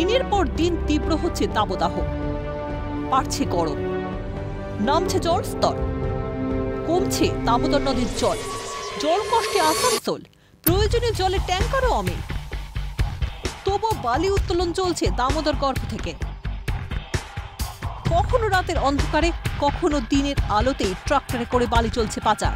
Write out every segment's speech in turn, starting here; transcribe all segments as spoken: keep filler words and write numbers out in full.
দিনের পর দিন তীব্র হচ্ছে দাবদাহ, বাড়ছে গরম, নামছে জল স্তর, কমছে দামোদর নদীর জল, জল কষ্টে আসানসোল, প্রয়োজনীয় জলের ট্যাঙ্কারও অমিল। তবুও বালি উত্তোলন চলছে দামোদর গর্ভ থেকে। কখনো রাতের অন্ধকারে, কখনো দিনের আলোতে ট্রাক্টরে করে বালি চলছে পাচার।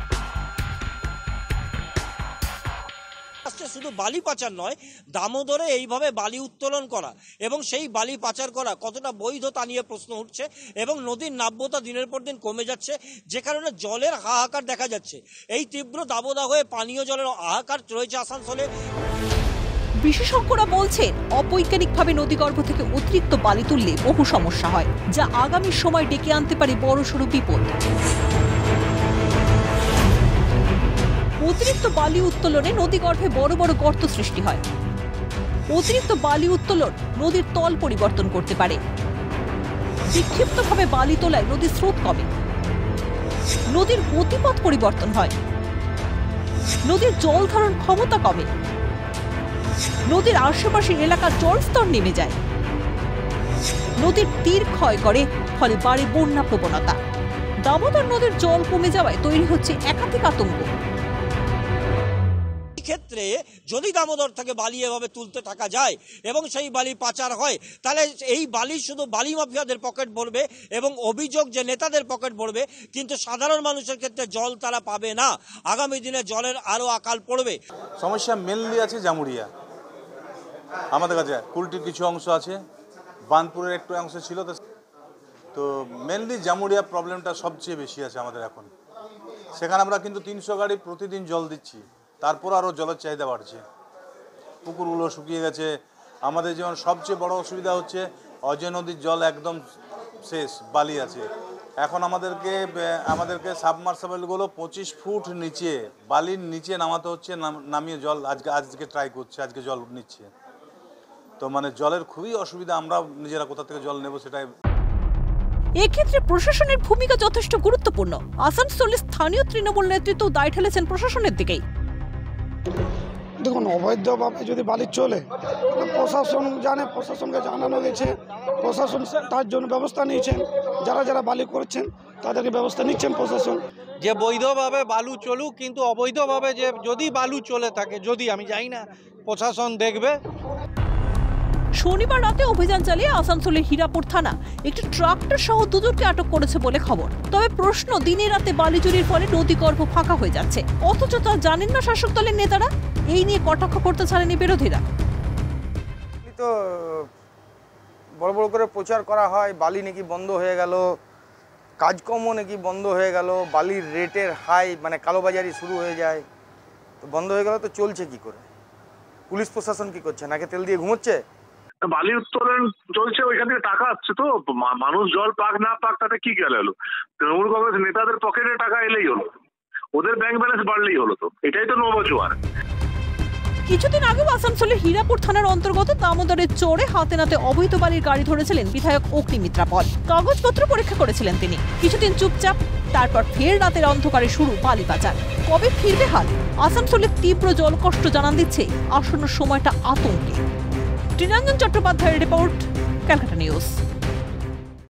শুধু বালি পাচার নয়, দামোদরে এইভাবে বালি উত্তোলন করা এবং সেই বালি পাচার করা কতটা বৈধ তা নিয়ে প্রশ্ন উঠছে এবং নদীর নাব্যতা দিনের পর দিন কমে যাচ্ছে, যে কারণে জলের হাহাকার দেখা যাচ্ছে। এই তীব্র দাবদাহে পানীয় জলের হাহাকার রয়েছে আসানসোলে। বিশেষজ্ঞরা বলছেন, অবৈজ্ঞানিকভাবে নদীগর্ভ থেকে অতিরিক্ত বালি তুললে বহু সমস্যা হয়, যা আগামী সময় ডেকে আনতে পারে বড়সড় বিপদ। অতিরিক্ত বালি উত্তোলনে নদীগর্ভে বড় বড় গর্ত সৃষ্টি হয়। অতিরিক্ত বালি উত্তোলন নদীর তল পরিবর্তন করতে পারে। বিক্ষিপ্তভাবে বালি তোলায় নদীর স্রোত কমে, নদীর গতিপথ পরিবর্তন হয়, নদীর জল ধারণ ক্ষমতা কমে, নদীর আশেপাশের এলাকার জল স্তর নেমে যায়, নদীর তীর ক্ষয় করে, ফলে বাড়ে বন্যা প্রবণতা। দামোদর নদীর জল কমে যাওয়ায় তৈরি হচ্ছে একাধিক আতঙ্ক। ক্ষেত্রে যদি দামোদর থেকে বালি এভাবে তুলতে থাকা যায় এবং সেই বালি পাচার হয়, তাহলে এই বালি শুধু বালি মাফিয়াদের পকেট ভরবে এবং অভিযোগ যে নেতাদের পকেট ভরবে, কিন্তু সাধারণ মানুষের ক্ষেত্রে জল তারা পাবে না। আগামী দিনে জলের আরো আকাল পড়বে। সমস্যা মেনলি আছে জামুরিয়া, আমাদের কাছে কুলটির কিছু অংশ আছে, বানপুরের একটু অংশ ছিল, তো মেনলি জামুরিয়া প্রবলেমটা সবচেয়ে বেশি আছে আমাদের এখন। সেখানে আমরা কিন্তু তিনশো গাড়ি প্রতিদিন জল দিচ্ছি, তারপর আরও জলের চাহিদা বাড়ছে, পুকুরগুলো শুকিয়ে গেছে। আমাদের যেমন সবচেয়ে বড় অসুবিধা হচ্ছে অজয় নদীর জল একদম শেষ, বালি আছে। এখন আমাদেরকে আমাদেরকে সাবমার্সেবলগুলো পঁচিশ ফুট নিচে বালির নিচে নামাতে হচ্ছে, নামিয়ে জল আজকে আজকে ট্রাই করছে, আজকে জল নিচ্ছে। তো মানে জলের খুবই অসুবিধা, আমরা নিজেরা কোথা থেকে জল নেব সেটাই। এক্ষেত্রে প্রশাসনের ভূমিকা যথেষ্ট গুরুত্বপূর্ণ। আসানসোলের স্থানীয় তৃণমূল নেতৃত্ব দায় ঠেলেছেন প্রশাসনের দিকেই। দেখুন, অবৈধভাবে যদি বালি চলে, প্রশাসন জানে, প্রশাসনকে জানানো গেছে, প্রশাসন তার জন্য ব্যবস্থা নিয়েছেন। যারা যারা বালি করছেন তাদেরকে ব্যবস্থা নিচ্ছেন প্রশাসন। যে বৈধভাবে বালু চলুক, কিন্তু অবৈধভাবে যে যদি বালু চলে থাকে, যদি আমি জানি না, প্রশাসন দেখবে। শনিবার রাতে অভিযান চালিয়ে আসানসোলের হীরাপুর থানা একটি ট্রাক্টর সহ দুজনকে আটক করেছে বলে খবর। তবে প্রশ্ন, দিনে রাতে বালি চুরির ফলে নদীগর্ভ ফাঁকা হয়ে যাচ্ছে, অথচ তা জানেন না শাসক দলের নেতারা। এই নিয়ে কটাক্ষ করতে ছাড়েনি বিরোধীরা। তো বড় বড় করে প্রচার করা হয়, বালি নাকি বন্ধ হয়ে গেল, কাজকর্ম নাকি বন্ধ হয়ে গেল, বালির রেটের হাই মানে কালোবাজারি শুরু হয়ে যায়। তো বন্ধ হয়ে গেল তো চলছে কি করে? পুলিশ প্রশাসন কি করছে? নাকে তেল দিয়ে ঘুমোচ্ছে? বালি উত্তোলন চলছে, ওইখান থেকে টাকা আসছে, তো মানুষ জল পাক না পাক তাতে কি গেল হলো? তৃণমূল কংগ্রেস নেতাদের পকেটে টাকা এলেই হলো, ওদের ব্যাংক ব্যালেন্স বাড়লেই হলো। তো এটাই তো নবজোয়ার। কিছুদিন আগেও আসানসোলের হীরাপুর থানার অন্তর্গত দামোদরের চোরে হাতে নাতে অবৈধ বালির গাড়ি ধরেছিলেন বিধায়ক অগ্নিমিত্রা পল। কাগজপত্র পরীক্ষা করেছিলেন তিনি। কিছুদিন চুপচাপ, তারপর ফের রাতের অন্ধকারে শুরু বালি পাচার। কবে ফিরবে হাল? আসানসোলের তীব্র জলকষ্ট জানান দিচ্ছে আসন্ন সময়টা আতঙ্কে। ত্রিরঞ্জন চট্টোপাধ্যায়ের রিপোর্ট, ক্যালকাটা নিউজ।